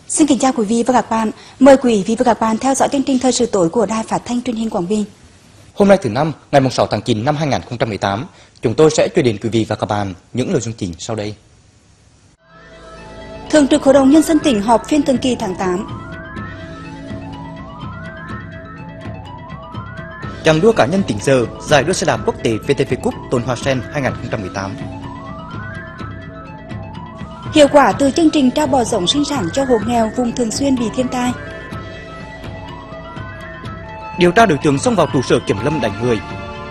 Xin kính chào quý vị và các bạn. Mời quý vị và các bạn theo dõi chương trình thời sự tối của Đài Phát thanh Truyền hình Quảng Bình. Hôm nay thứ năm, ngày 6 tháng 9 năm 2018, chúng tôi sẽ chuyển đến quý vị và các bạn những nội dung chính sau đây. Thường trực Hội đồng Nhân dân tỉnh họp phiên thường kỳ tháng 8. Chặng đua cá nhân tỉnh giờ giải đua xe đạp quốc tế VTV Cup Tôn Hoa Sen 2018. Hiệu quả từ chương trình trao bò giống sinh sản cho hộ nghèo vùng thường xuyên bị thiên tai. Điều tra đối tượng xông vào trụ sở kiểm lâm đánh người.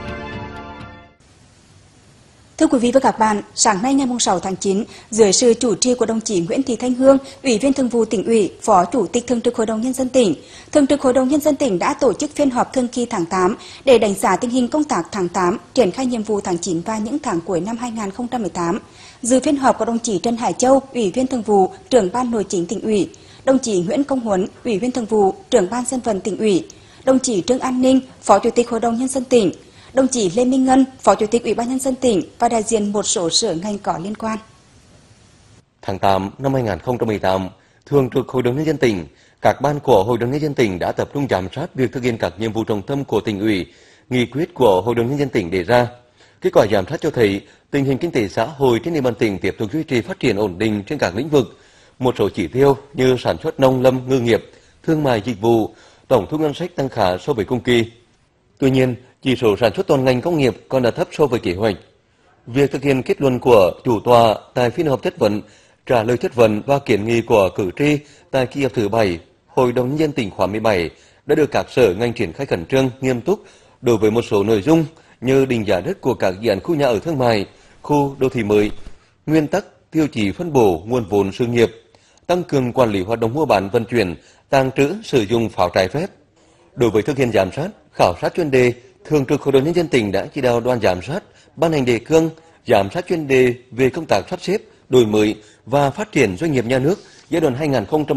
Thưa quý vị và các bạn, sáng nay ngày 6 tháng 9, dưới sự chủ trì của đồng chí Nguyễn Thị Thanh Hương, Ủy viên Thường vụ Tỉnh ủy, Phó Chủ tịch Thường trực Hội đồng Nhân dân tỉnh, Thường trực Hội đồng Nhân dân tỉnh đã tổ chức phiên họp thường kỳ tháng 8 để đánh giá tình hình công tác tháng 8, triển khai nhiệm vụ tháng 9 và những tháng cuối năm 2018. Dự phiên họp có đồng chí Trần Hải Châu, Ủy viên Thường vụ, Trưởng ban Nội chính Tỉnh ủy, đồng chí Nguyễn Công Huấn, Ủy viên Thường vụ, Trưởng ban Dân vận Tỉnh ủy, đồng chí Trương An Ninh, Phó Chủ tịch Hội đồng Nhân dân tỉnh, đồng chí Lê Minh Ngân, Phó Chủ tịch Ủy ban Nhân dân tỉnh và đại diện một số sở ngành có liên quan. Tháng 8 năm 2018, Thường trực Hội đồng Nhân dân tỉnh, các ban của Hội đồng Nhân dân tỉnh đã tập trung giám sát việc thực hiện các nhiệm vụ trọng tâm của Tỉnh ủy, nghị quyết của Hội đồng Nhân dân tỉnh đề ra. Kết quả giám sát cho thấy tình hình kinh tế xã hội trên địa bàn tỉnh tiếp tục duy trì phát triển ổn định trên các lĩnh vực. Một số chỉ tiêu như sản xuất nông lâm ngư nghiệp, thương mại dịch vụ, tổng thu ngân sách tăng khá so với cùng kỳ. Tuy nhiên, chỉ số sản xuất toàn ngành công nghiệp còn đã thấp so với kế hoạch. Việc thực hiện kết luận của chủ tọa tại phiên họp chất vấn, trả lời chất vấn và kiến nghị của cử tri tại kỳ họp thứ 7, Hội đồng Nhân dân tỉnh khóa 17 đã được các sở ngành triển khai khẩn trương, nghiêm túc đối với một số nội dung như định giá đất của các dự án khu nhà ở thương mại, khu đô thị mới, nguyên tắc tiêu chí phân bổ nguồn vốn sự nghiệp, tăng cường quản lý hoạt động mua bán vận chuyển, tàng trữ sử dụng pháo trái phép. Đối với thực hiện giám sát, khảo sát chuyên đề, Thường trực Hội đồng Nhân dân tỉnh đã chỉ đạo đoàn giám sát ban hành đề cương giám sát chuyên đề về công tác sắp xếp, đổi mới và phát triển doanh nghiệp nhà nước giai đoạn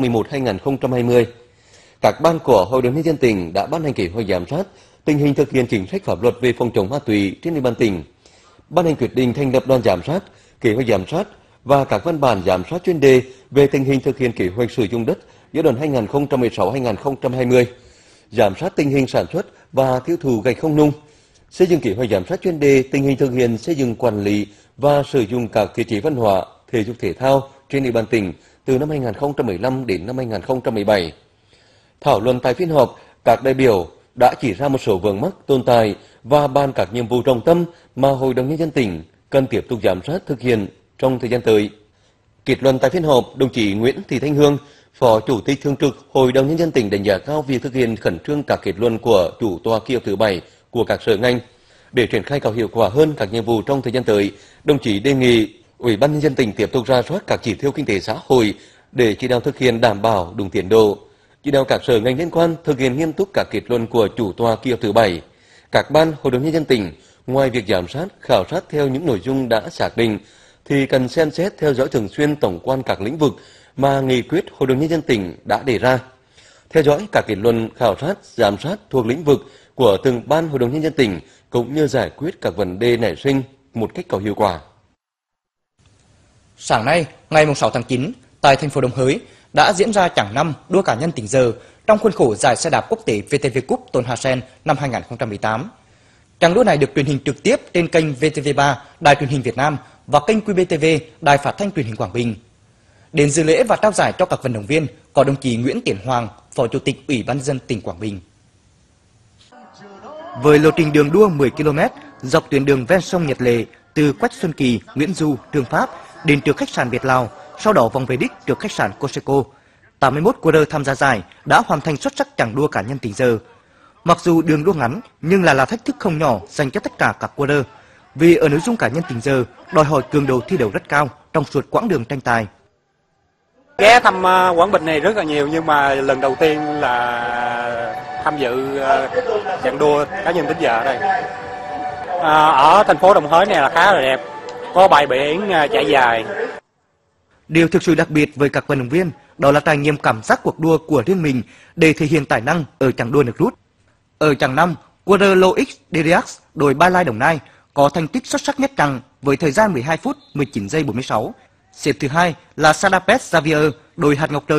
2011-2020. Các ban của Hội đồng Nhân dân tỉnh đã ban hành kế hoạch giám sát tình hình thực hiện chính sách pháp luật về phòng chống ma túy trên địa bàn tỉnh, ban hành quyết định thành lập đoàn giám sát, kế hoạch giám sát và các văn bản giám sát chuyên đề về tình hình thực hiện kế hoạch sử dụng đất giai đoạn 2016-2020, giám sát tình hình sản xuất và tiêu thụ gạch không nung, xây dựng kế hoạch giám sát chuyên đề tình hình thực hiện xây dựng quản lý và sử dụng các thiết chế văn hóa, thể dục thể thao trên địa bàn tỉnh từ năm 2015 đến năm 2017. Thảo luận tại phiên họp, các đại biểu đã chỉ ra một số vướng mắc tồn tại và bàn các nhiệm vụ trọng tâm mà Hội đồng Nhân dân tỉnh cần tiếp tục giám sát thực hiện trong thời gian tới. Kết luận tại phiên họp, đồng chí Nguyễn Thị Thanh Hương, Phó Chủ tịch Thường trực Hội đồng Nhân dân tỉnh đánh giá cao việc thực hiện khẩn trương các kết luận của chủ tọa kỳ họp thứ 7 của các sở ngành. Để triển khai có hiệu quả hơn các nhiệm vụ trong thời gian tới, đồng chí đề nghị Ủy ban Nhân dân tỉnh tiếp tục rà soát các chỉ tiêu kinh tế xã hội để chỉ đạo thực hiện đảm bảo đúng tiến độ, chỉ đạo các sở ngành liên quan thực hiện nghiêm túc các kết luận của chủ tọa kỳ họp thứ 7. Các ban Hội đồng Nhân dân tỉnh, ngoài việc giám sát, khảo sát theo những nội dung đã xác định, thì cần xem xét theo dõi thường xuyên tổng quan các lĩnh vực mà nghị quyết Hội đồng Nhân dân tỉnh đã đề ra, theo dõi các kết luận khảo sát, giám sát thuộc lĩnh vực của từng ban Hội đồng Nhân dân tỉnh cũng như giải quyết các vấn đề nảy sinh một cách có hiệu quả. Sáng nay, ngày 6 tháng 9, tại thành phố Đồng Hới đã diễn ra chặng 5 đua cá nhân tỉnh giờ trong khuôn khổ giải xe đạp quốc tế VTV Cup Tôn Hoa Sen năm 2018. Chặng đua này được truyền hình trực tiếp trên kênh VTV3, Đài Truyền hình Việt Nam và kênh QBTV, Đài Phát thanh Truyền hình Quảng Bình. Đến dự lễ và trao giải cho các vận động viên có đồng chí Nguyễn Tiến Hoàng, Phó Chủ tịch Ủy ban nhân dân tỉnh Quảng Bình. Với lộ trình đường đua 10 km dọc tuyến đường ven sông Nhật Lệ từ Quách Xuân Kỳ, Nguyễn Du, Trường Pháp đến trước khách sạn Việt Lào, sau đó vòng về đích trước khách sạn Coseco, 81 cua tham gia giải đã hoàn thành xuất sắc chặng đua cá nhân tỉnh giờ. Mặc dù đường đua ngắn nhưng là thách thức không nhỏ dành cho tất cả các cua vì ở nội dung cá nhân tỉnh giờ đòi hỏi cường độ thi đấu rất cao trong suốt quãng đường tranh tài. Ghé thăm Quảng Bình này rất là nhiều nhưng mà lần đầu tiên là tham dự chặng đua cá nhân tỉnh giờ ở đây. Ở thành phố Đồng Hới này là khá là đẹp, có bãi biển chạy dài. Điều thực sự đặc biệt với các vận động viên đó là trải nghiệm cảm giác cuộc đua của riêng mình để thể hiện tài năng ở chặng đua nước rút. Ở chặng 5, cua Loix Deriax đội Ba Lai Đồng Nai có thành tích xuất sắc nhất chặng với thời gian 12 phút 19 giây 46. Xếp thứ hai là Sadapet Xavier đội Hạt Ngọc Trời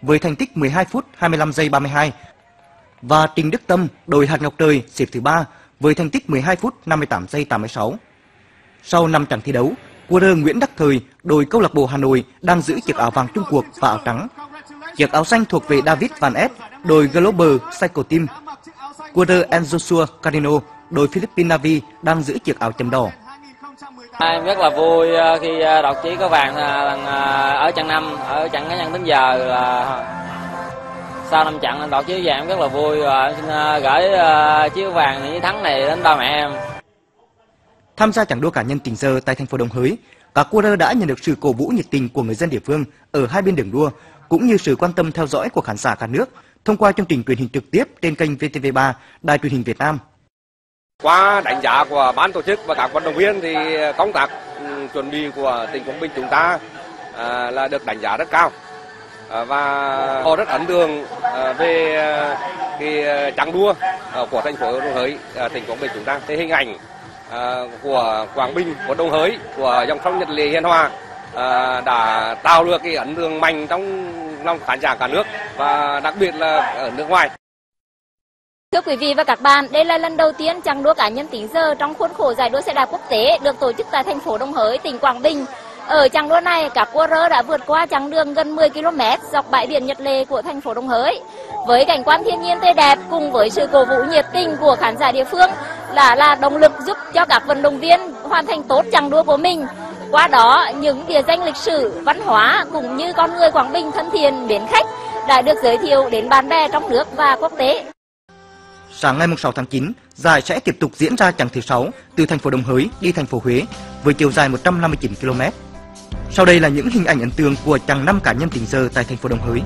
với thành tích 12 phút 25 giây 32 và Trình Đức Tâm, đội hạt Ngọc Trời xếp thứ 3 với thành tích 12 phút 58 giây 86. Sau 5 trận thi đấu, cua rơ Nguyễn Đắc Thời, đội câu lạc bộ Hà Nội đang giữ chiếc áo vàng chung cuộc và áo trắng. Chiếc áo xanh thuộc về David Van Est, đội Global Cycle Team. Cua rơ Joshua Carino, đội Philippines Navy đang giữ chiếc áo chấm đỏ. Em rất là vui khi đoạt chiếc áo vàng ở trận 5, ở trận cá nhân đến giờ là sau 5 trận đoạt chiếc vàng em rất là vui và em xin gửi chiếc áo vàng những thắng này đến ba mẹ em. Tham gia trận đua cá nhân tình giờ tại thành phố Đồng Hới, các cua rơ đã nhận được sự cổ vũ nhiệt tình của người dân địa phương ở hai bên đường đua, cũng như sự quan tâm theo dõi của khán giả cả nước thông qua chương trình truyền hình trực tiếp trên kênh VTV3, Đài Truyền hình Việt Nam. Qua đánh giá của ban tổ chức và các vận động viên thì công tác chuẩn bị của tỉnh Quảng Bình chúng ta là được đánh giá rất cao và họ rất ấn tượng về cái chặng đua của thành phố Đồng Hới, tỉnh Quảng Bình chúng ta. Cái hình ảnh của Quảng Bình, của Đồng Hới, của dòng sông Nhật Lệ hiền hòa đã tạo được cái ấn tượng mạnh trong lòng khán giả cả nước và đặc biệt là ở nước ngoài. Thưa quý vị và các bạn, đây là lần đầu tiên chặng đua cá nhân tính giờ trong khuôn khổ giải đua xe đạp quốc tế được tổ chức tại thành phố Đồng Hới, tỉnh Quảng Bình. Ở chặng đua này, các cua rơ đã vượt qua chặng đường gần 10 km dọc bãi biển Nhật Lệ của thành phố Đồng Hới. Với cảnh quan thiên nhiên tươi đẹp cùng với sự cổ vũ nhiệt tình của khán giả địa phương là động lực giúp cho các vận động viên hoàn thành tốt chặng đua của mình. Qua đó, những địa danh lịch sử, văn hóa cũng như con người Quảng Bình thân thiện, mến khách đã được giới thiệu đến bạn bè trong nước và quốc tế. Sáng ngày 6 tháng 9, giải sẽ tiếp tục diễn ra chặng thứ 6 từ thành phố Đồng Hới đi thành phố Huế với chiều dài 159 km. Sau đây là những hình ảnh ấn tượng của chặng 5 cá nhân tình giờ tại thành phố Đồng Hới.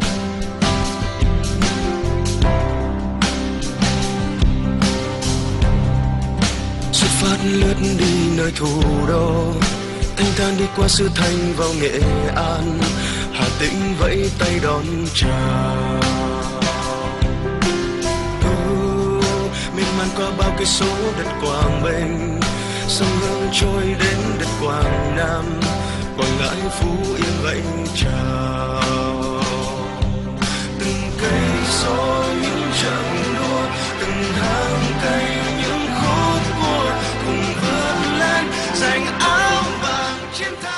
Xuất phát lướt đi nơi thủ đô, thanh thản đi qua xứ Thanh vào Nghệ An, Hà Tĩnh vẫy tay đón chào. Miền man qua bao cây số đất Quảng Bình, sông Hương trôi đến đất Quảng Nam, Quảng Ngãi, Phú Yên vẫy chào. Từng cây số những trận đua, từng hàng cây những khúc cua, cùng vươn lên giành áo vàng chiến thắng.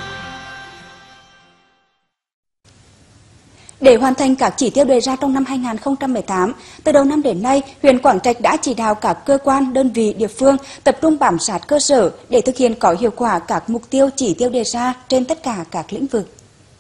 Để hoàn thành các chỉ tiêu đề ra trong năm 2018, từ đầu năm đến nay, huyện Quảng Trạch đã chỉ đạo các cơ quan, đơn vị, địa phương tập trung bám sát cơ sở để thực hiện có hiệu quả các mục tiêu chỉ tiêu đề ra trên tất cả các lĩnh vực.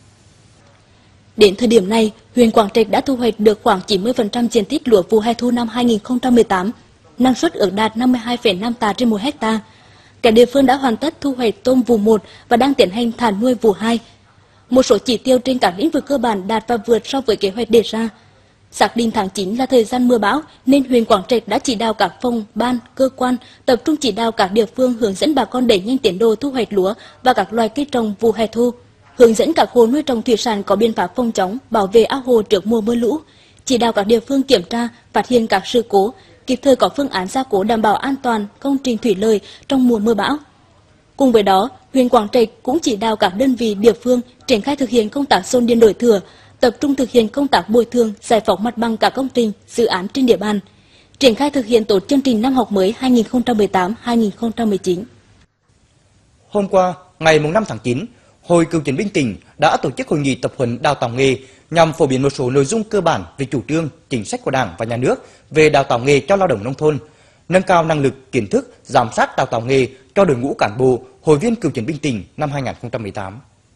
Đến thời điểm này, huyện Quảng Trạch đã thu hoạch được khoảng 90% diện tích lúa vụ hè thu năm 2018, năng suất ước đạt 52,5 tạ trên 1 hectare. Cả địa phương đã hoàn tất thu hoạch tôm vụ 1 và đang tiến hành thả nuôi vụ 2. Một số chỉ tiêu trên các lĩnh vực cơ bản đạt và vượt so với kế hoạch đề ra. Xác định tháng 9 là thời gian mưa bão nên huyện Quảng Trạch đã chỉ đạo các phòng, ban, cơ quan tập trung chỉ đạo các địa phương hướng dẫn bà con đẩy nhanh tiến độ thu hoạch lúa và các loài cây trồng vụ hè thu, hướng dẫn các hộ nuôi trồng thủy sản có biện pháp phòng chống, bảo vệ ao hồ trước mùa mưa lũ, chỉ đạo các địa phương kiểm tra, phát hiện các sự cố, kịp thời có phương án gia cố đảm bảo an toàn công trình thủy lợi trong mùa mưa bão. Cùng với đó, huyện Quảng Trạch cũng chỉ đạo các đơn vị địa phương triển khai thực hiện công tác dồn điền đổi thửa, tập trung thực hiện công tác bồi thường, giải phóng mặt bằng các công trình, dự án trên địa bàn, triển khai thực hiện tốt chương trình năm học mới 2018-2019. Hôm qua, ngày 5 tháng 9, Hội Cựu chiến binh tỉnh đã tổ chức hội nghị tập huấn đào tạo nghề nhằm phổ biến một số nội dung cơ bản về chủ trương, chính sách của Đảng và Nhà nước về đào tạo nghề cho lao động nông thôn, nâng cao năng lực, kiến thức, giám sát đào tạo nghề cho đội ngũ cán bộ, hội viên cựu chiến binh tỉnh năm 2018.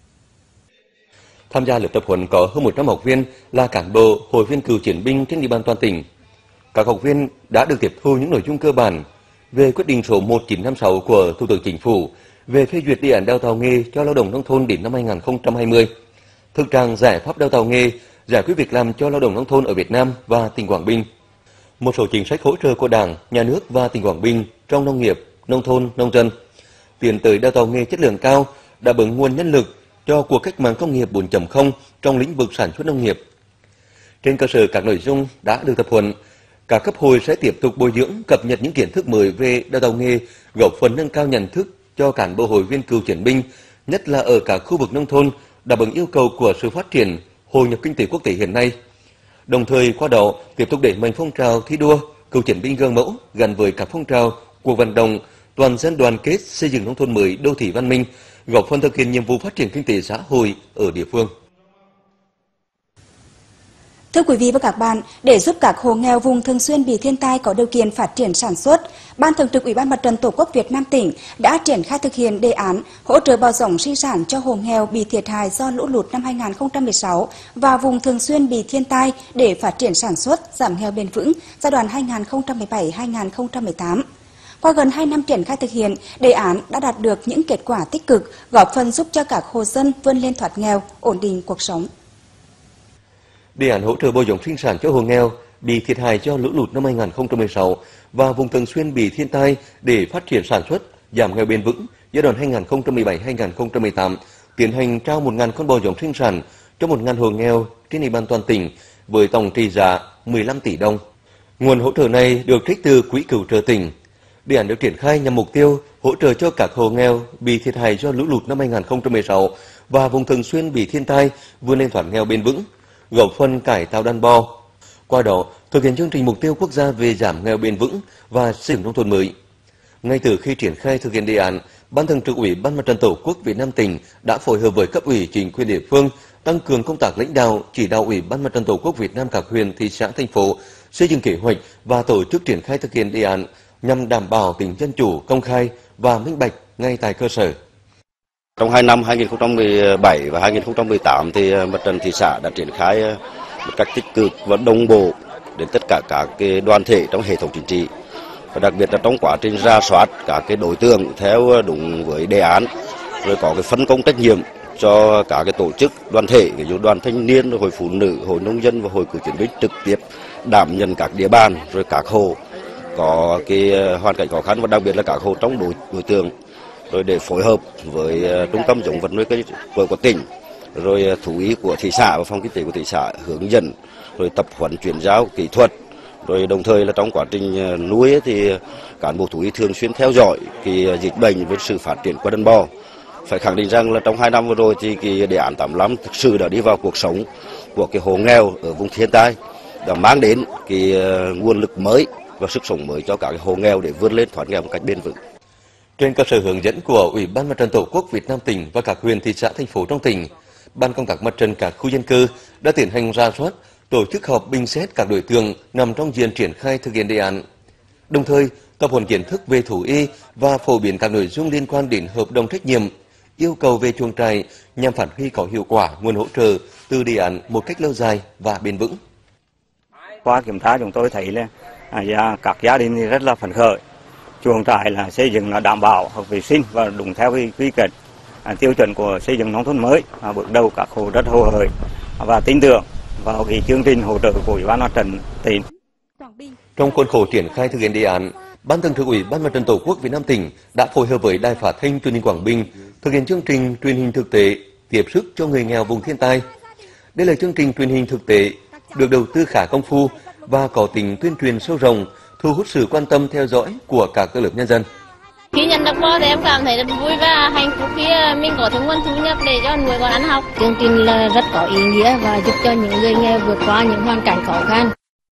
Tham gia lớp tập huấn có hơn 100 học viên là cán bộ, hội viên cựu chiến binh trên địa bàn toàn tỉnh. Các học viên đã được tiếp thu những nội dung cơ bản về quyết định số 1956 của Thủ tướng Chính phủ về phê duyệt đề án đào tạo nghề cho lao động nông thôn đến năm 2020, thực trạng giải pháp đào tạo nghề, giải quyết việc làm cho lao động nông thôn ở Việt Nam và tỉnh Quảng Bình, một số chính sách hỗ trợ của Đảng, Nhà nước và tỉnh Quảng Bình trong nông nghiệp, nông thôn, nông dân, tiến tới đào tạo nghề chất lượng cao, đáp ứng nguồn nhân lực cho cuộc cách mạng công nghiệp 4.0 trong lĩnh vực sản xuất nông nghiệp. Trên cơ sở các nội dung đã được tập huấn, các cấp hội sẽ tiếp tục bồi dưỡng, cập nhật những kiến thức mới về đào tạo nghề, góp phần nâng cao nhận thức cho cán bộ hội viên cựu chiến binh, nhất là ở các khu vực nông thôn, đáp ứng yêu cầu của sự phát triển, hội nhập kinh tế quốc tế hiện nay. Đồng thời qua đó tiếp tục đẩy mạnh phong trào thi đua, cựu chiến binh gương mẫu gắn với các phong trào cuộc vận động toàn dân đoàn kết xây dựng nông thôn mới, đô thị văn minh, góp phần thực hiện nhiệm vụ phát triển kinh tế xã hội ở địa phương. Thưa quý vị và các bạn, để giúp các hộ nghèo vùng thường xuyên bị thiên tai có điều kiện phát triển sản xuất, Ban Thường trực Ủy ban Mặt trận Tổ quốc Việt Nam tỉnh đã triển khai thực hiện đề án hỗ trợ bò giống sinh sản cho hộ nghèo bị thiệt hại do lũ lụt năm 2016 và vùng thường xuyên bị thiên tai để phát triển sản xuất, giảm nghèo bền vững giai đoạn 2017-2018. Qua gần 2 năm triển khai thực hiện, đề án đã đạt được những kết quả tích cực, góp phần giúp cho các hộ dân vươn lên thoát nghèo, ổn định cuộc sống. Đề án hỗ trợ bò giống sinh sản cho hộ nghèo bị thiệt hại do lũ lụt năm 2016 và vùng thường xuyên bị thiên tai để phát triển sản xuất, giảm nghèo bền vững giai đoạn 2017-2018 tiến hành trao 1.000 con bò giống sinh sản cho 1.000 hộ nghèo trên địa bàn toàn tỉnh với tổng trị giá 15 tỷ đồng. Nguồn hỗ trợ này được trích từ quỹ cứu trợ tỉnh. Đề án được triển khai nhằm mục tiêu hỗ trợ cho các hộ nghèo bị thiệt hại do lũ lụt năm 2016 và vùng thường xuyên bị thiên tai vươn lên thoát nghèo bền vững, góp phần cải tạo đàn bò. Qua đó, thực hiện chương trình mục tiêu quốc gia về giảm nghèo bền vững và xây dựng nông thôn mới. Ngay từ khi triển khai thực hiện đề án, Ban Thường trực Ủy ban Mặt trận Tổ quốc Việt Nam tỉnh đã phối hợp với cấp ủy chính quyền địa phương tăng cường công tác lãnh đạo, chỉ đạo Ủy ban Mặt trận Tổ quốc Việt Nam các huyện, thị xã, thành phố xây dựng kế hoạch và tổ chức triển khai thực hiện đề án nhằm đảm bảo tính dân chủ, công khai và minh bạch ngay tại cơ sở. Trong 2 năm 2017 và 2018 thì Mặt trận thị xã đã triển khai một cách tích cực và đồng bộ đến tất cả các cái đoàn thể trong hệ thống chính trị, và đặc biệt là trong quá trình rà soát các cái đối tượng theo đúng với đề án, rồi có cái phân công trách nhiệm cho các cái tổ chức đoàn thể, ví dụ đoàn thanh niên, hội phụ nữ, hội nông dân và hội cựu chiến binh trực tiếp đảm nhận các địa bàn, rồi các hộ có cái hoàn cảnh khó khăn và đặc biệt là các hộ trong đối tượng, rồi để phối hợp với trung tâm giống vật nuôi cây của tỉnh, rồi thú y của thị xã và phòng kinh tế của thị xã hướng dẫn, rồi tập huấn chuyển giao kỹ thuật, rồi đồng thời là trong quá trình nuôi thì cán bộ thú y thường xuyên theo dõi cái dịch bệnh với sự phát triển của đàn bò. Phải khẳng định rằng là trong 2 năm vừa rồi thì cái đề án 85 thực sự đã đi vào cuộc sống của cái hộ nghèo ở vùng thiên tai, đã mang đến cái nguồn lực mới và sức sống mới cho các cái hộ nghèo để vươn lên thoát nghèo một cách bền vững. Trên cơ sở hướng dẫn của Ủy ban Mặt trận Tổ quốc Việt Nam tỉnh và các huyện, thị xã, thành phố trong tỉnh, Ban công tác mặt trận các khu dân cư đã tiến hành rà soát, tổ chức họp bình xét các đối tượng nằm trong diện triển khai thực hiện đề án. Đồng thời, tập huấn kiến thức về thú y và phổ biến các nội dung liên quan đến hợp đồng trách nhiệm, yêu cầu về chuồng trại nhằm phát huy có hiệu quả nguồn hỗ trợ từ đề án một cách lâu dài và bền vững. Qua kiểm tra chúng tôi thấy là các gia đình thì rất là phấn khởi. Chuồng trại là xây dựng là đảm bảo hợp vệ sinh và đúng theo quy chuẩn tiêu chuẩn của xây dựng nông thôn mới. Bước đầu các hộ rất hồ hởi và tin tưởng vào cái chương trình hỗ trợ của Ủy ban Mặt trận tỉnh. Trong khuôn khổ triển khai thực hiện đề án, Ban Thường trực Ủy ban Mặt trận Tổ quốc Việt Nam tỉnh đã phối hợp với Đài Phát thanh Truyền hình Quảng Bình thực hiện chương trình truyền hình thực tế tiếp sức cho người nghèo vùng thiên tai. Đây là chương trình truyền hình thực tế được đầu tư khá công phu và có tính tuyên truyền sâu rộng, thu hút sự quan tâm theo dõi của các tầng lớp nhân dân. Khi nhận được bò thì em cảm thấy rất vui và hạnh phúc khi mình có thêm nguồn thu nhập để cho người con ăn học. Chương trình là rất có ý nghĩa và giúp cho những người nghèo vượt qua những hoàn cảnh khó khăn.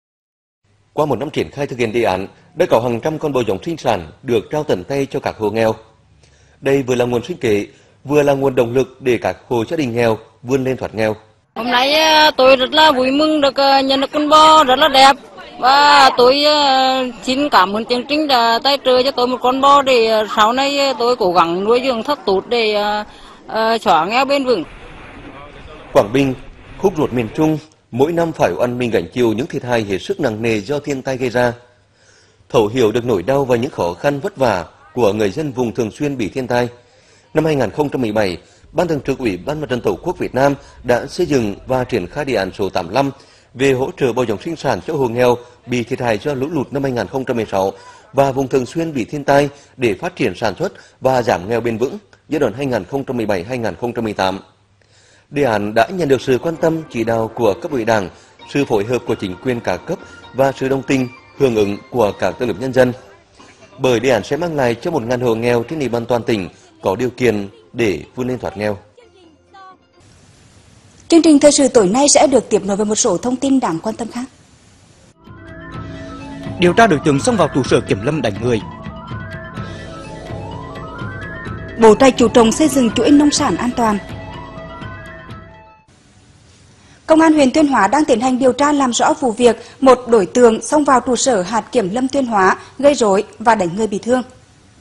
Qua 1 năm triển khai thực hiện đề án, đã có hàng trăm con bò giống sinh sản được trao tận tay cho các hộ nghèo. Đây vừa là nguồn sinh kế, vừa là nguồn động lực để các hộ gia đình nghèo vươn lên thoát nghèo. Hôm nay tôi rất là vui mừng được nhận được con bò rất là đẹp. Và tôi xin cảm ơn chương trình đã tài trợ cho tôi một con bò để sau này tôi cố gắng nuôi dưỡng thật tốt để xóa nghèo bền vững. Quảng Bình, khúc ruột miền Trung, mỗi năm phải oằn mình gánh chịu những thiệt hại hết sức nặng nề do thiên tai gây ra. Thấu hiểu được nỗi đau và những khó khăn vất vả của người dân vùng thường xuyên bị thiên tai, năm 2017, Ban Thường trực Ủy ban Mặt trận Tổ quốc Việt Nam đã xây dựng và triển khai đề án số 85 về hỗ trợ bò giống sinh sản cho hộ nghèo bị thiệt hại do lũ lụt năm 2016 và vùng thường xuyên bị thiên tai để phát triển sản xuất và giảm nghèo bền vững giai đoạn 2017-2018. Đề án đã nhận được sự quan tâm chỉ đạo của cấp ủy Đảng, sự phối hợp của chính quyền các cấp và sự đồng tình, hưởng ứng của các tầng lớp nhân dân. Bởi đề án sẽ mang lại cho 1.000 hộ nghèo trên địa bàn toàn tỉnh có điều kiện để vươn lên thoát nghèo. Chương trình thời sự tối nay sẽ được tiếp nối với một số thông tin đáng quan tâm khác. Điều tra đối tượng xông vào trụ sở kiểm lâm đánh người. Bố Trạch chủ trồng xây dựng chuỗi nông sản an toàn. Công an huyện Tuyên Hóa đang tiến hành điều tra làm rõ vụ việc một đối tượng xông vào trụ sở hạt kiểm lâm Tuyên Hóa gây rối và đánh người bị thương.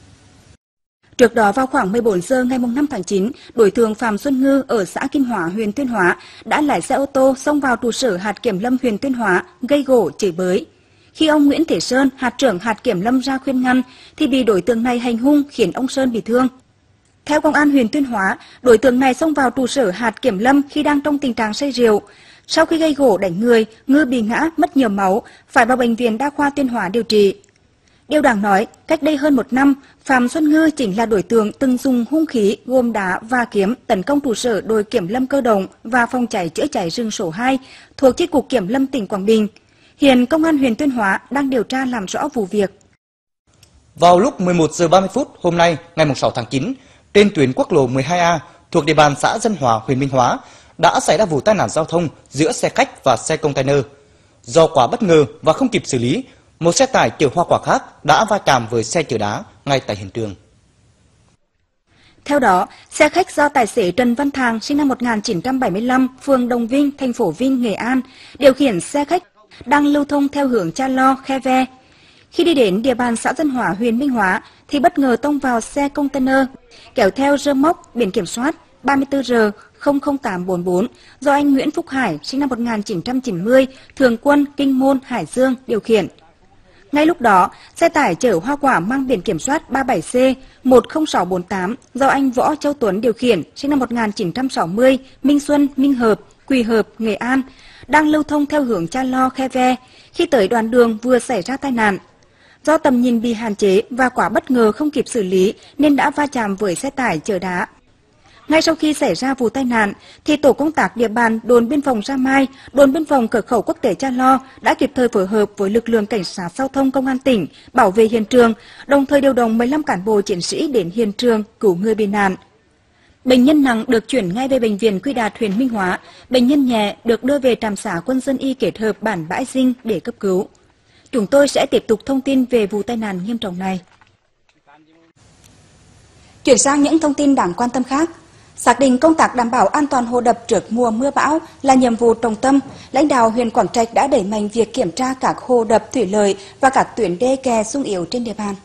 Trước đó vào khoảng 14 giờ ngày 5 tháng 9, đối tượng Phạm Xuân Ngư ở xã Kim Hóa, huyện Tuyên Hóa đã lái xe ô tô xông vào trụ sở hạt kiểm lâm huyện Tuyên Hóa gây gổ chửi bới. Khi ông Nguyễn Thế Sơn, hạt trưởng hạt kiểm lâm ra khuyên ngăn thì bị đối tượng này hành hung khiến ông Sơn bị thương. Theo công an huyện Tuyên Hóa, đối tượng này xông vào trụ sở hạt kiểm lâm khi đang trong tình trạng say rượu. Sau khi gây gổ đánh người, Ngư bị ngã, mất nhiều máu, phải vào bệnh viện đa khoa Tuyên Hóa điều trị. Điều đáng nói, cách đây hơn 1 năm, Phạm Xuân Ngư chính là đối tượng từng dùng hung khí gồm đá và kiếm tấn công trụ sở đội kiểm lâm cơ động và phòng cháy chữa cháy rừng số 2 thuộc chi cục kiểm lâm tỉnh Quảng Bình. Hiện công an huyện Tuyên Hóa đang điều tra làm rõ vụ việc. Vào lúc 11 giờ 30 phút hôm nay, ngày 6 tháng 9, trên tuyến quốc lộ 12A thuộc địa bàn xã Dân Hòa, huyện Minh Hóa đã xảy ra vụ tai nạn giao thông giữa xe khách và xe container. Do quá bất ngờ và không kịp xử lý, một xe tải chở hoa quả khác đã va chạm với xe chở đá ngay tại hiện trường. Theo đó, xe khách do tài xế Trần Văn Thàng sinh năm 1975, phường Đồng Vinh, thành phố Vinh, Nghệ An, điều khiển xe khách đang lưu thông theo hướng Cha Lo, Khe Ve. Khi đi đến địa bàn xã Dân Hóa, huyện Minh Hóa thì bất ngờ tông vào xe container kéo theo rơ móc biển kiểm soát 34R00844 do anh Nguyễn Phúc Hải sinh năm 1990, thường quân Kinh Môn, Hải Dương điều khiển. Ngay lúc đó, xe tải chở hoa quả mang biển kiểm soát 37C10648 do anh Võ Châu Tuấn điều khiển sinh năm 1960, Minh Xuân, Minh Hợp, Quỳ Hợp, Nghệ An đang lưu thông theo hướng Cha Lo, Khe Ve. Khi tới đoạn đường vừa xảy ra tai nạn, do tầm nhìn bị hạn chế và quá bất ngờ không kịp xử lý nên đã va chạm với xe tải chở đá. Ngay sau khi xảy ra vụ tai nạn, thì tổ công tác địa bàn đồn biên phòng Sa Mai, đồn biên phòng cửa khẩu quốc tế Cha Lo đã kịp thời phối hợp với lực lượng cảnh sát giao thông công an tỉnh bảo vệ hiện trường, đồng thời điều động 15 cán bộ chiến sĩ đến hiện trường cứu người bị nạn. Bệnh nhân nặng được chuyển ngay về bệnh viện Quy Đạt, huyện Minh Hóa. Bệnh nhân nhẹ được đưa về trạm xá quân dân y kết hợp bản Bãi Dinh để cấp cứu. Chúng tôi sẽ tiếp tục thông tin về vụ tai nạn nghiêm trọng này. Chuyển sang những thông tin đáng quan tâm khác. Xác định công tác đảm bảo an toàn hồ đập trước mùa mưa bão là nhiệm vụ trọng tâm, lãnh đạo huyện Quảng Trạch đã đẩy mạnh việc kiểm tra các hồ đập thủy lợi và các tuyến đê kè xung yếu trên địa bàn.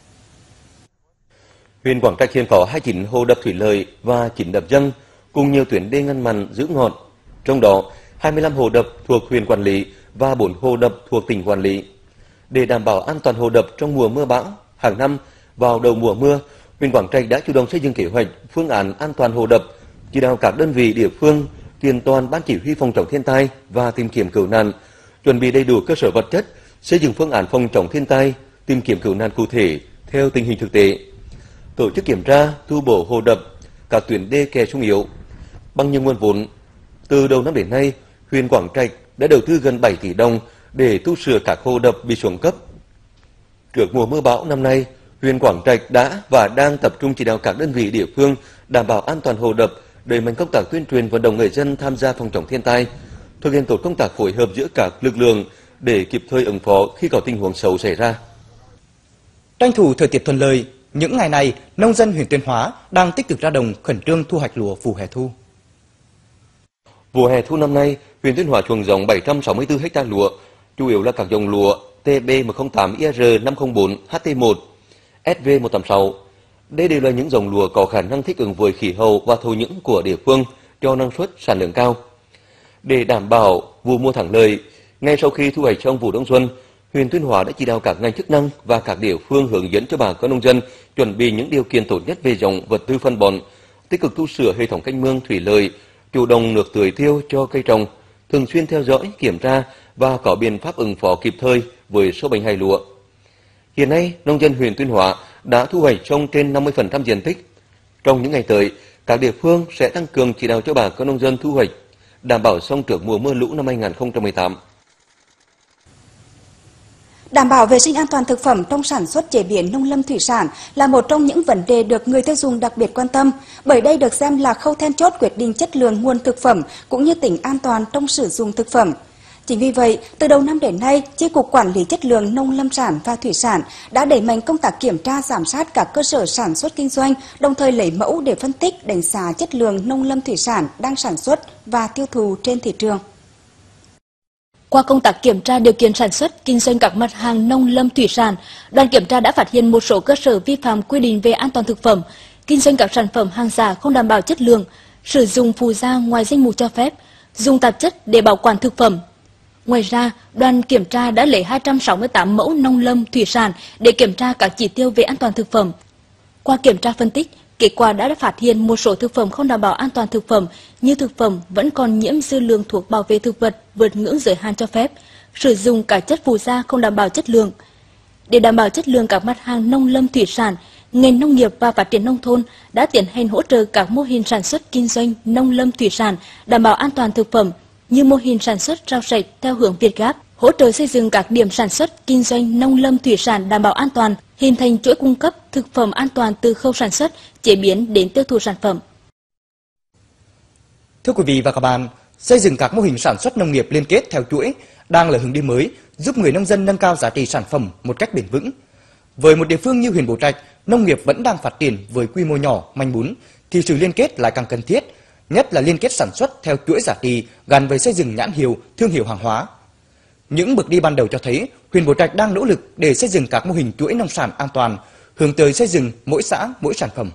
Huyện Quảng Trạch hiện có 29 hồ đập thủy lợi và 9 đập dâng cùng nhiều tuyến đê ngăn mặn giữ ngọt. Trong đó, 25 hồ đập thuộc huyện quản lý và 4 hồ đập thuộc tỉnh quản lý. Để đảm bảo an toàn hồ đập trong mùa mưa bão, hàng năm vào đầu mùa mưa, huyện Quảng Trạch đã chủ động xây dựng kế hoạch phương án an toàn hồ đập, chỉ đạo các đơn vị địa phương, kiện toàn ban chỉ huy phòng chống thiên tai và tìm kiếm cứu nạn, chuẩn bị đầy đủ cơ sở vật chất, xây dựng phương án phòng chống thiên tai, tìm kiếm cứu nạn cụ thể theo tình hình thực tế. Tổ chức kiểm tra, tu bổ hồ đập, các tuyến đê kè xung yếu. Bằng nhiều nguồn vốn, từ đầu năm đến nay, huyện Quảng Trạch đã đầu tư gần 7 tỷ đồng để tu sửa các hồ đập bị xuống cấp. Trước mùa mưa bão năm nay, huyện Quảng Trạch đã và đang tập trung chỉ đạo các đơn vị địa phương đảm bảo an toàn hồ đập, đẩy mạnh công tác tuyên truyền vận động người dân tham gia phòng chống thiên tai, thực hiện tốt công tác phối hợp giữa các lực lượng để kịp thời ứng phó khi có tình huống xấu xảy ra. Tranh thủ thời tiết thuận lợi, những ngày này, nông dân huyện Tuyên Hóa đang tích cực ra đồng khẩn trương thu hoạch lúa vụ hè thu. Vụ hè thu năm nay, huyện Tuyên Hóa trồng giống 764 ha lúa, chủ yếu là các dòng lúa TB108 IR 504 HT1, SV186. Đây đều là những dòng lúa có khả năng thích ứng với khí hậu và thổ nhưỡng của địa phương, cho năng suất sản lượng cao. Để đảm bảo vụ mùa thắng lợi, ngay sau khi thu hoạch xong vụ đông xuân, huyện Tuyên Hóa đã chỉ đạo các ngành chức năng và các địa phương hướng dẫn cho bà con nông dân chuẩn bị những điều kiện tốt nhất về giống, vật tư phân bón, tích cực tu sửa hệ thống kênh mương thủy lợi, chủ động nước tưới tiêu cho cây trồng, thường xuyên theo dõi, kiểm tra và có biện pháp ứng phó kịp thời với sâu bệnh hay lúa. Hiện nay, nông dân huyện Tuyên Hóa đã thu hoạch xong trên 50% diện tích. Trong những ngày tới, các địa phương sẽ tăng cường chỉ đạo cho bà con nông dân thu hoạch, đảm bảo xong trước mùa mưa lũ năm 2018. Đảm bảo vệ sinh an toàn thực phẩm trong sản xuất chế biến nông lâm thủy sản là một trong những vấn đề được người tiêu dùng đặc biệt quan tâm, bởi đây được xem là khâu then chốt quyết định chất lượng nguồn thực phẩm cũng như tính an toàn trong sử dụng thực phẩm. Chính vì vậy, từ đầu năm đến nay, Chi cục Quản lý Chất lượng Nông lâm sản và Thủy sản đã đẩy mạnh công tác kiểm tra giám sát các cơ sở sản xuất kinh doanh, đồng thời lấy mẫu để phân tích, đánh giá chất lượng nông lâm thủy sản đang sản xuất và tiêu thụ trên thị trường. Qua công tác kiểm tra điều kiện sản xuất, kinh doanh các mặt hàng nông lâm thủy sản, đoàn kiểm tra đã phát hiện một số cơ sở vi phạm quy định về an toàn thực phẩm, kinh doanh các sản phẩm hàng giả không đảm bảo chất lượng, sử dụng phụ gia ngoài danh mục cho phép, dùng tạp chất để bảo quản thực phẩm. Ngoài ra, đoàn kiểm tra đã lấy 268 mẫu nông lâm thủy sản để kiểm tra các chỉ tiêu về an toàn thực phẩm. Qua kiểm tra phân tích, kết quả đã phát hiện một số thực phẩm không đảm bảo an toàn thực phẩm, như thực phẩm vẫn còn nhiễm dư lượng thuốc bảo vệ thực vật vượt ngưỡng giới hạn cho phép, sử dụng các chất phụ gia không đảm bảo chất lượng. Để đảm bảo chất lượng các mặt hàng nông lâm thủy sản, ngành nông nghiệp và phát triển nông thôn đã tiến hành hỗ trợ các mô hình sản xuất kinh doanh nông lâm thủy sản đảm bảo an toàn thực phẩm, như mô hình sản xuất rau sạch theo hướng Việt Gáp, hỗ trợ xây dựng các điểm sản xuất kinh doanh nông lâm thủy sản đảm bảo an toàn, hình thành chuỗi cung cấp thực phẩm an toàn từ khâu sản xuất, chế biến đến tiêu thụ sản phẩm. Thưa quý vị và các bạn, xây dựng các mô hình sản xuất nông nghiệp liên kết theo chuỗi đang là hướng đi mới giúp người nông dân nâng cao giá trị sản phẩm một cách bền vững. Với một địa phương như huyện Bố Trạch, nông nghiệp vẫn đang phát triển với quy mô nhỏ, manh mún, thì sự liên kết lại càng cần thiết, nhất là liên kết sản xuất theo chuỗi giá trị gắn với xây dựng nhãn hiệu, thương hiệu hàng hóa. Những bước đi ban đầu cho thấy huyện Bố Trạch đang nỗ lực để xây dựng các mô hình chuỗi nông sản an toàn, hướng tới xây dựng mỗi xã mỗi sản phẩm.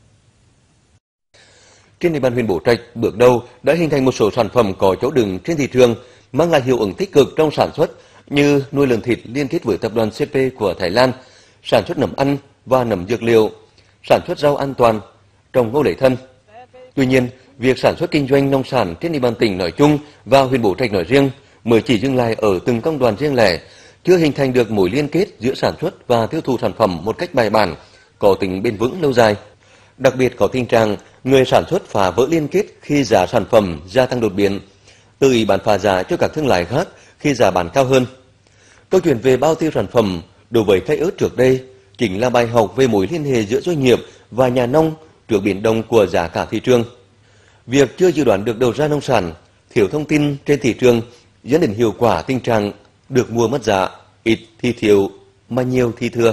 Trên địa bàn huyện Bố Trạch, bước đầu đã hình thành một số sản phẩm có chỗ đứng trên thị trường, mang lại hiệu ứng tích cực trong sản xuất như nuôi lợn thịt liên kết với tập đoàn CP của Thái Lan, sản xuất nấm ăn và nấm dược liệu, sản xuất rau an toàn, trồng ngô lấy thân. Tuy nhiên, việc sản xuất kinh doanh nông sản trên địa bàn tỉnh nói chung và huyện Bố Trạch nói riêng mới chỉ dừng lại ở từng công đoạn riêng lẻ, chưa hình thành được mối liên kết giữa sản xuất và tiêu thụ sản phẩm một cách bài bản, có tính bền vững lâu dài. Đặc biệt có tình trạng người sản xuất phá vỡ liên kết khi giá sản phẩm gia tăng đột biến, tự ý bán phá giá cho các thương lái khác khi giá bán cao hơn. Câu chuyện về bao tiêu sản phẩm đối với cây ớt trước đây chính là bài học về mối liên hệ giữa doanh nghiệp và nhà nông trước biến động của giá cả thị trường. Việc chưa dự đoán được đầu ra nông sản, thiếu thông tin trên thị trường dẫn đến hiệu quả tình trạng được mua mất giá, ít thì thiếu mà nhiều thì thừa.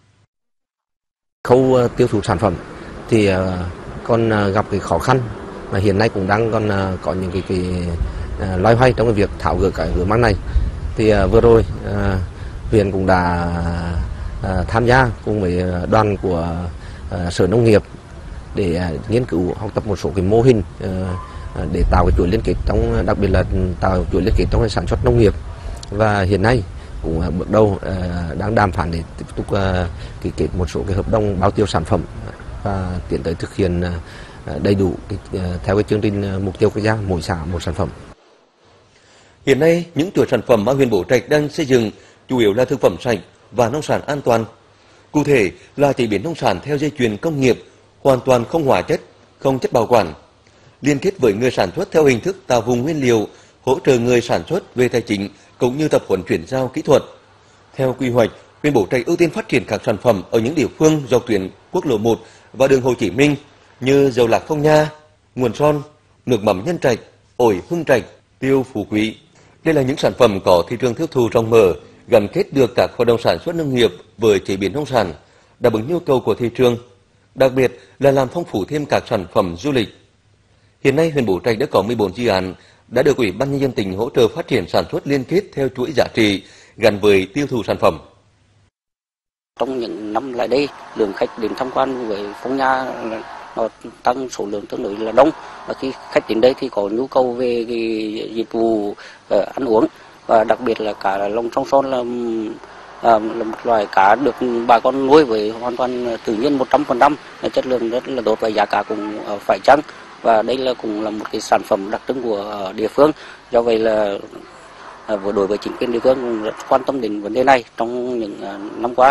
Khâu tiêu thụ sản phẩm thì còn gặp cái khó khăn mà hiện nay cũng đang còn có những cái loay hoay trong cái việc tháo gỡ cái vướng mắc này. Thì vừa rồi huyện cũng đã tham gia cùng với đoàn của Sở Nông nghiệp để nghiên cứu học tập một số cái mô hình để tạo cái chuỗi liên kết trong, đặc biệt là tạo chuỗi liên kết trong cái sản xuất nông nghiệp. Và hiện nay cũng bước đầu đang đàm phán để tiếp tục ký kết một số cái hợp đồng bao tiêu sản phẩm và tiến tới thực hiện đầy đủ theo cái chương trình mục tiêu quốc gia mỗi xã một sản phẩm. Hiện nay, những chuỗi sản phẩm mà huyện Bố Trạch đang xây dựng chủ yếu là thực phẩm sạch và nông sản an toàn. Cụ thể là chế biến nông sản theo dây chuyền công nghiệp, hoàn toàn không hóa chất, không chất bảo quản. Liên kết với người sản xuất theo hình thức tạo vùng nguyên liệu, hỗ trợ người sản xuất về tài chính cũng như tập huấn chuyển giao kỹ thuật. Theo quy hoạch, huyện Bố Trạch ưu tiên phát triển các sản phẩm ở những địa phương dọc tuyến quốc lộ 1 và đường Hồ Chí Minh như dầu lạc Phong Nha, nguồn son, nước mắm Nhân Trạch, ổi Hưng Trạch, tiêu Phú Quý. Đây là những sản phẩm có thị trường tiêu thụ rộng mở, gắn kết được các hoạt động sản xuất nông nghiệp với chế biến nông sản, đáp ứng nhu cầu của thị trường, đặc biệt là làm phong phú thêm các sản phẩm du lịch. Hiện nay, huyện Bố Trạch đã có 14 dự án đã được Ủy ban Nhân dân tỉnh hỗ trợ phát triển sản xuất liên kết theo chuỗi giá trị gắn với tiêu thụ sản phẩm. Trong những năm lại đây, lượng khách đến tham quan với Phong Nha nó tăng số lượng tương đối là đông. Và khi khách đến đây thì có nhu cầu về cái dịch vụ ăn uống, và đặc biệt là cá lồng trong son là một loài cá được bà con nuôi với hoàn toàn tự nhiên 100%, chất lượng rất là tốt và giá cả cũng phải chăng. Và đây là cũng là một cái sản phẩm đặc trưng của địa phương. Do vậy là đối với chính quyền địa phương cũng rất quan tâm đến vấn đề này trong những năm qua.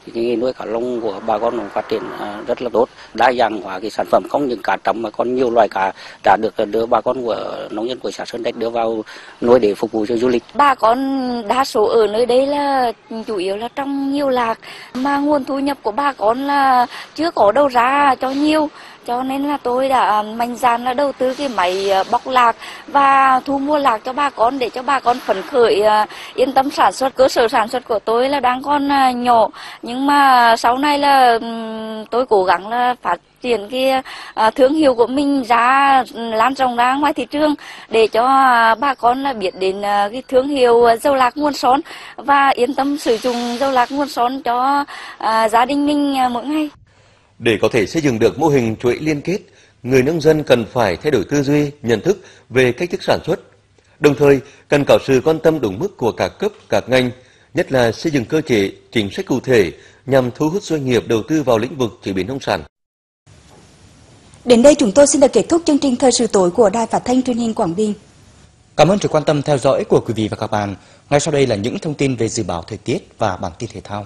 thì cái nghề nuôi cá lồng của bà con cũng phát triển rất là tốt, đa dạng hóa cái sản phẩm, không những cá trầm mà còn nhiều loài cá đã được đưa bà con của nông dân của xã Sơn Trạch đưa vào nuôi để phục vụ cho du lịch. Bà con đa số ở nơi đây là chủ yếu là trong nhiều lạc, mà nguồn thu nhập của bà con là chưa có đâu ra cho nhiều. Cho nên là tôi đã mạnh dạn là đầu tư cái máy bóc lạc và thu mua lạc cho bà con để cho bà con phấn khởi yên tâm sản xuất. Cơ sở sản xuất của tôi là đang còn nhỏ, nhưng mà sau này là tôi cố gắng là phát triển cái thương hiệu của mình ra, lan rộng ra ngoài thị trường để cho bà con là biết đến cái thương hiệu dầu lạc Nguồn Son và yên tâm sử dụng dầu lạc Nguồn Son cho gia đình mình mỗi ngày. Để có thể xây dựng được mô hình chuỗi liên kết, người nông dân cần phải thay đổi tư duy, nhận thức về cách thức sản xuất. Đồng thời, cần có sự quan tâm đúng mức của các cấp, các ngành, nhất là xây dựng cơ chế, chính sách cụ thể nhằm thu hút doanh nghiệp đầu tư vào lĩnh vực chế biến nông sản. Đến đây chúng tôi xin được kết thúc chương trình Thời sự tối của Đài Phát thanh Truyền hình Quảng Bình. Cảm ơn sự quan tâm theo dõi của quý vị và các bạn. Ngay sau đây là những thông tin về dự báo thời tiết và bản tin thể thao.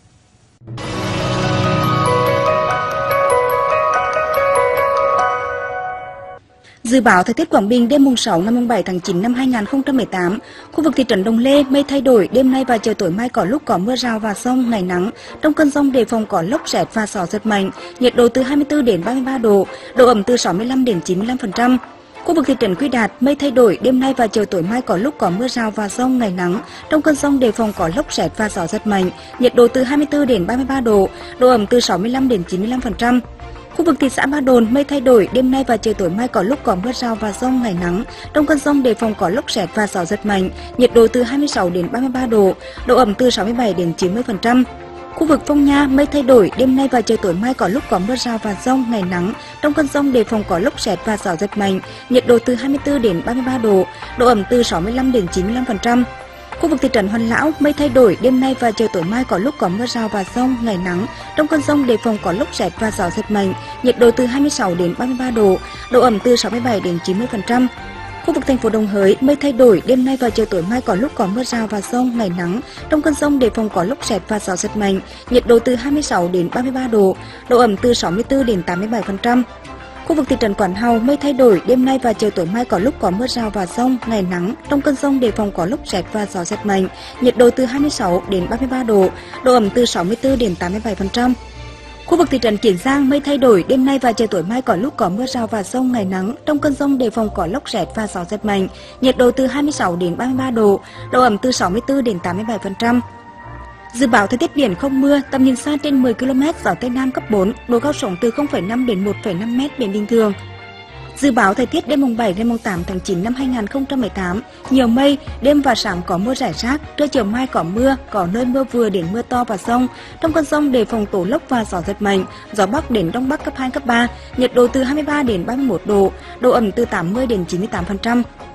Dự báo thời tiết Quảng Bình đêm mùng 6 ngày mùng 7 tháng 9 năm 2018, khu vực thị trấn Đồng Lê mây thay đổi, đêm nay và chiều tối mai có lúc có mưa rào và dông, ngày nắng. Trong cơn dông đề phòng có lốc sét và gió giật mạnh, nhiệt độ từ 24 đến 33 độ, độ ẩm từ 65 đến 95%. Khu vực thị trấn Quy Đạt mây thay đổi, đêm nay và chiều tối mai có lúc có mưa rào và dông, ngày nắng. Trong cơn dông đề phòng có lốc sét và gió giật mạnh, nhiệt độ từ 24 đến 33 độ, độ ẩm từ 65 đến 95%. Khu vực thị xã Ba Đồn mây thay đổi, đêm nay và chiều tối mai có lúc có mưa rào và dông, ngày nắng. Trong cơn dông đề phòng có lốc sét và gió giật mạnh, nhiệt độ từ 26 đến 33 độ, độ ẩm từ 67 đến 90%. Khu vực Phong Nha mây thay đổi, đêm nay và chiều tối mai có lúc có mưa rào và dông, ngày nắng. Trong cơn dông đề phòng có lốc sét và gió giật mạnh, nhiệt độ từ 24 đến 33 độ, độ ẩm từ 65 đến 95%. Khu vực thị trấn Hoàn Lão mây thay đổi, đêm nay và chiều tối mai có lúc có mưa rào và dông, ngày nắng. Trong cơn dông đề phòng có lốc sét và gió giật mạnh, nhiệt độ từ 26 đến 33 độ, độ ẩm từ 67 đến 90%. Khu vực thành phố Đồng Hới mây thay đổi, đêm nay và chiều tối mai có lúc có mưa rào và dông, ngày nắng. Trong cơn dông đề phòng có lốc sét và gió giật mạnh, nhiệt độ từ 26 đến 33 độ, độ ẩm từ 64 đến 87%. Khu vực thị trấn Quán Hào mây thay đổi, đêm nay và chiều tối mai có lúc có mưa rào và dông, ngày nắng. Trong cơn dông đề phòng có lốc sét và gió giật mạnh, nhiệt độ từ 26 đến 33 độ, độ ẩm từ 64 đến 87%. Khu vực thị trấn Kiến Giang mây thay đổi, đêm nay và chiều tối mai có lúc có mưa rào và dông, ngày nắng. Trong cơn dông đề phòng có lốc sét và gió giật mạnh, nhiệt độ từ 26 đến 33 độ, độ ẩm từ 64 đến 87%. Dự báo thời tiết biển không mưa, tầm nhìn xa trên 10 km, gió Tây Nam cấp 4, độ cao sóng từ 0,5 đến 1,5 m, biển bình thường. Dự báo thời tiết đêm mùng 7 đến mùng 8 tháng 9 năm 2018, nhiều mây, đêm và sáng có mưa rải rác, trưa chiều mai có mưa, có nơi mưa vừa đến mưa to và dông. Trong cơn dông đề phòng tố lốc và gió giật mạnh, gió Bắc đến Đông Bắc cấp 2, cấp 3, nhiệt độ từ 23 đến 31 độ, độ ẩm từ 80 đến 98%.